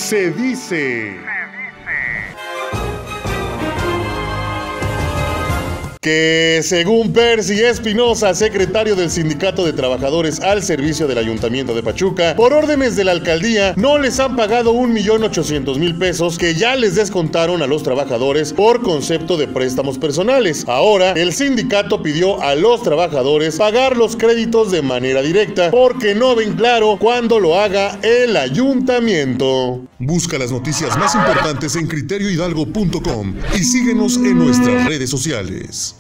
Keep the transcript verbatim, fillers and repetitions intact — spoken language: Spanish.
Se dice que según Percy Espinosa, secretario del Sindicato de Trabajadores al servicio del Ayuntamiento de Pachuca, por órdenes de la alcaldía no les han pagado un millón ochocientos mil pesos que ya les descontaron a los trabajadores por concepto de préstamos personales. Ahora, el sindicato pidió a los trabajadores pagar los créditos de manera directa porque no ven claro cuándo lo haga el ayuntamiento. Busca las noticias más importantes en criterio hidalgo punto com y síguenos en nuestras redes sociales.